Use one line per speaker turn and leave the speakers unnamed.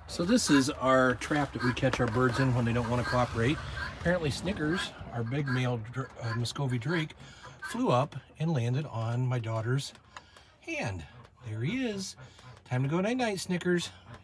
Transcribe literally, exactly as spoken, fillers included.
So this is our trap that we catch our birds in when they don't want to cooperate. Apparently Snickers, our big male uh, Muscovy drake, flew up and landed on my daughter's hand. There he is. Time to go night-night, Snickers.